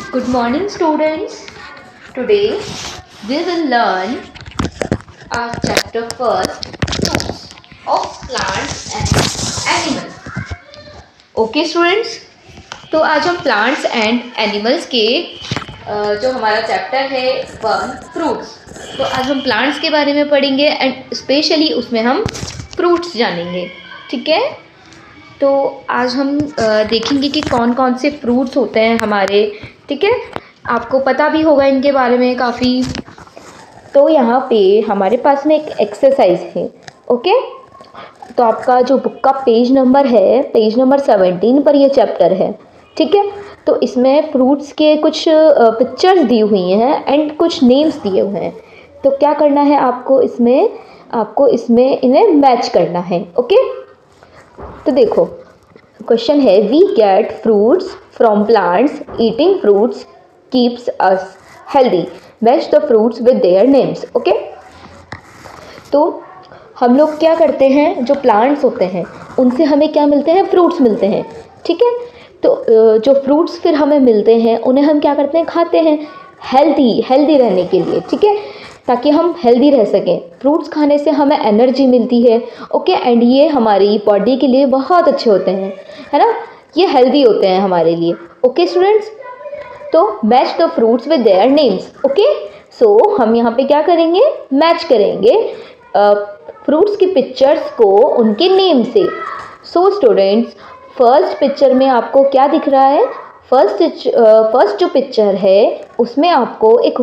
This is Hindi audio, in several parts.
Good morning, students. Today we will learn our chapter first, fruits of plants and animals. Okay, students. तो आज हम प्लांट्स एंड एनिमल्स के जो हमारा चैप्टर है वन फ्रूट्स, तो आज हम प्लांट्स के बारे में पढ़ेंगे एंड स्पेशली उसमें हम फ्रूट्स जानेंगे. ठीक है. तो आज हम देखेंगे कि कौन कौन से फ्रूट्स होते हैं हमारे. ठीक है. आपको पता भी होगा इनके बारे में काफ़ी. तो यहाँ पे हमारे पास में एक एक्सरसाइज है. ओके. तो आपका जो बुक का पेज नंबर है, पेज नंबर 17 पर ये चैप्टर है. ठीक है. तो इसमें फ्रूट्स के कुछ पिक्चर्स दी हुई हैं एंड कुछ नेम्स दिए हुए हैं. तो क्या करना है आपको इसमें इन्हें मैच करना है. ओके. तो देखो क्वेश्चन है, we get fruits from plants, eating fruits keeps us healthy, match the fruits with their names. Okay. तो हम लोग क्या करते हैं, जो प्लांट्स होते हैं उनसे हमें क्या मिलते हैं, फ्रूट्स मिलते हैं. ठीक है. तो जो फ्रूट्स फिर हमें मिलते हैं उन्हें हम क्या करते हैं, खाते हैं हेल्दी रहने के लिए. ठीक है. ताकि हम हेल्दी रह सकें. फ्रूट्स खाने से हमें एनर्जी मिलती है. ओके. एंड ये हमारी बॉडी के लिए बहुत अच्छे होते हैं, है ना. ये हेल्दी होते हैं हमारे लिए. Okay students. तो match the fruits with their names. Okay. So हम यहाँ पे क्या करेंगे, मैच करेंगे फ्रूट्स की पिक्चर्स को उनके नेम से. सो स्टूडेंट्स, फर्स्ट पिक्चर में आपको क्या दिख रहा है, फर्स्ट जो पिक्चर है उसमें आपको एक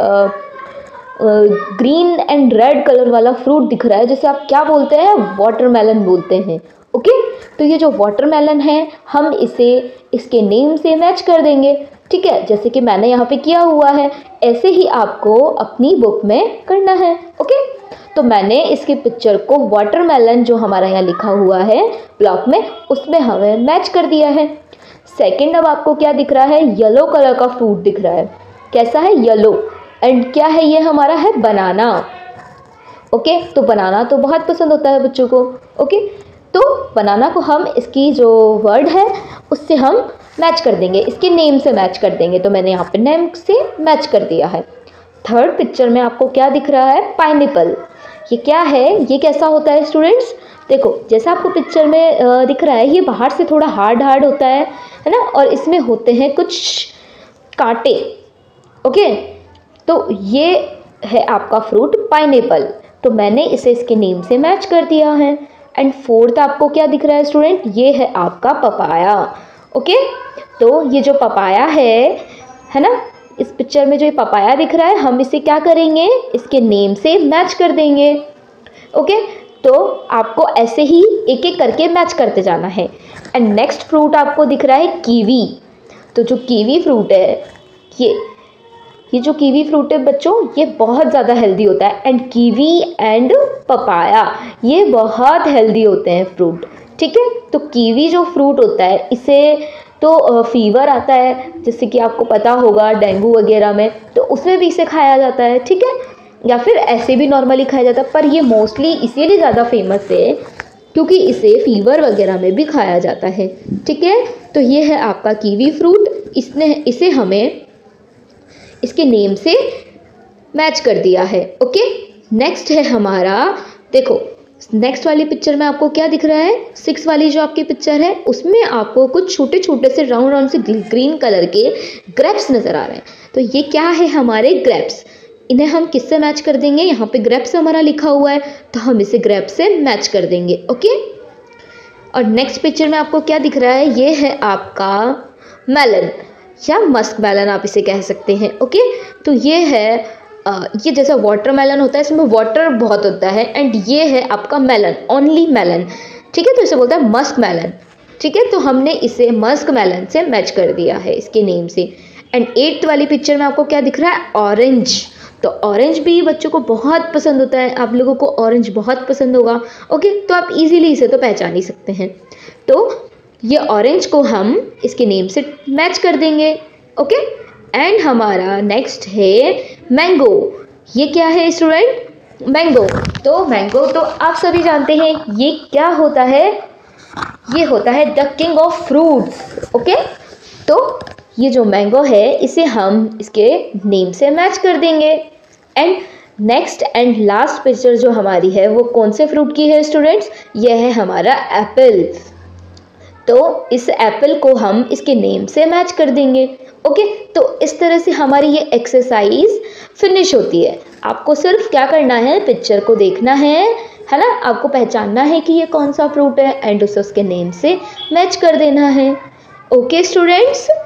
ग्रीन एंड रेड कलर वाला फ्रूट दिख रहा है, जिसे आप क्या बोलते हैं, वाटरमेलन बोलते हैं. ओके. तो ये जो वाटरमेलन है हम इसे इसके नेम से मैच कर देंगे. ठीक है. जैसे कि मैंने यहाँ पे किया हुआ है, ऐसे ही आपको अपनी बुक में करना है. ओके. तो मैंने इसके पिक्चर को वाटरमेलन जो हमारा यहाँ लिखा हुआ है ब्लॉक में, उसमें हमें मैच कर दिया है. सेकंड, अब आपको क्या दिख रहा है, येलो कलर का फ्रूट दिख रहा है. कैसा है, येलो. एंड क्या है, ये हमारा है बनाना. ओके. तो बनाना तो बहुत पसंद होता है बच्चों को. ओके. तो बनाना को हम इसकी जो वर्ड है उससे हम मैच कर देंगे, इसके नेम से मैच कर देंगे. तो मैंने यहाँ पे नेम से मैच कर दिया है. थर्ड पिक्चर में आपको क्या दिख रहा है, पाइनएप्पल. ये क्या है, ये कैसा होता है स्टूडेंट्स, देखो जैसा आपको पिक्चर में दिख रहा है, ये बाहर से थोड़ा हार्ड होता है ना. और इसमें होते हैं कुछ कांटे. ओके. तो ये है आपका फ्रूट पाइनएप्पल. तो मैंने इसे इसके नेम से मैच कर दिया है. एंड फोर्थ आपको क्या दिख रहा है स्टूडेंट, ये है आपका पपाया. ओके. तो ये जो पपाया है ना, इस पिक्चर में जो ये पपाया दिख रहा है, हम इसे क्या करेंगे, इसके नेम से मैच कर देंगे. ओके. तो आपको ऐसे ही एक एक करके मैच करते जाना है. एंड नेक्स्ट फ्रूट आपको दिख रहा है कीवी. तो जो कीवी फ्रूट है, ये जो कीवी फ्रूट है बच्चों, ये बहुत ज़्यादा हेल्दी होता है. एंड कीवी एंड पपाया ये बहुत हेल्दी होते हैं फ्रूट. ठीक है. तो कीवी जो फ्रूट होता है, इसे तो फीवर आता है, जैसे कि आपको पता होगा डेंगू वगैरह में, तो उसमें भी इसे खाया जाता है. ठीक है. या फिर ऐसे भी नॉर्मली खाया जाता है, पर ये मोस्टली इसीलिए ज़्यादा फेमस है क्योंकि इसे फीवर वगैरह में भी खाया जाता है. ठीक है. तो ये है आपका कीवी फ्रूट. इसे हमें इसके नेम से मैच कर दिया है. ओके. नेक्स्ट है हमारा, देखो नेक्स्ट वाली पिक्चर में आपको क्या दिख रहा है, 6 वाली जो आपकी पिक्चर है उसमें आपको कुछ छोटे छोटे से राउंड से ग्रीन कलर के ग्रेप्स नज़र आ रहे हैं. तो ये क्या है, हमारे ग्रेप्स. इन्हें हम किससे मैच कर देंगे, यहाँ पे ग्रेप्स हमारा लिखा हुआ है तो हम इसे ग्रेप्स से मैच कर देंगे. ओके. और नेक्स्ट पिक्चर में आपको क्या दिख रहा है, ये है आपका मेलन या मस्क मेलन आप इसे कह सकते हैं. ओके. तो ये है ये जैसा वाटरमेलन होता है, इसमें वाटर बहुत होता है. एंड ये है आपका मेलन, ओनली मेलन. ठीक है. तो इसे बोलता है मस्क मेलन. ठीक है. तो हमने इसे मस्क मेलन से मैच कर दिया है इसके नेम से. एंड 8th वाली पिक्चर में आपको क्या दिख रहा है, ऑरेंज. तो ऑरेंज भी बच्चों को बहुत पसंद होता है, आप लोगों को ऑरेंज बहुत पसंद होगा. ओके. तो आप इजीली इसे तो पहचान ही सकते हैं. तो ये ऑरेंज को हम इसके नेम से मैच कर देंगे. ओके. एंड हमारा नेक्स्ट है मैंगो. ये क्या है स्टूडेंट, मैंगो. तो मैंगो तो आप सभी जानते हैं ये क्या होता है, ये होता है the king of fruits. Okay. तो ये जो मैंगो है इसे हम इसके नेम से मैच कर देंगे। And next and last picture जो हमारी है वो कौन से फ्रूट की है स्टूडेंट्स? यह है हमारा एप्पल। तो इस एप्पल को हम इसके नेम से मैच कर देंगे। ओके, तो इस तरह से हमारी ये एक्सरसाइज फिनिश होती है। आपको सिर्फ क्या करना है, पिक्चर को देखना है ना, आपको पहचानना है कि ये कौन सा फ्रूट है एंड उसे उसके नेम से मैच कर देना है। Okay students.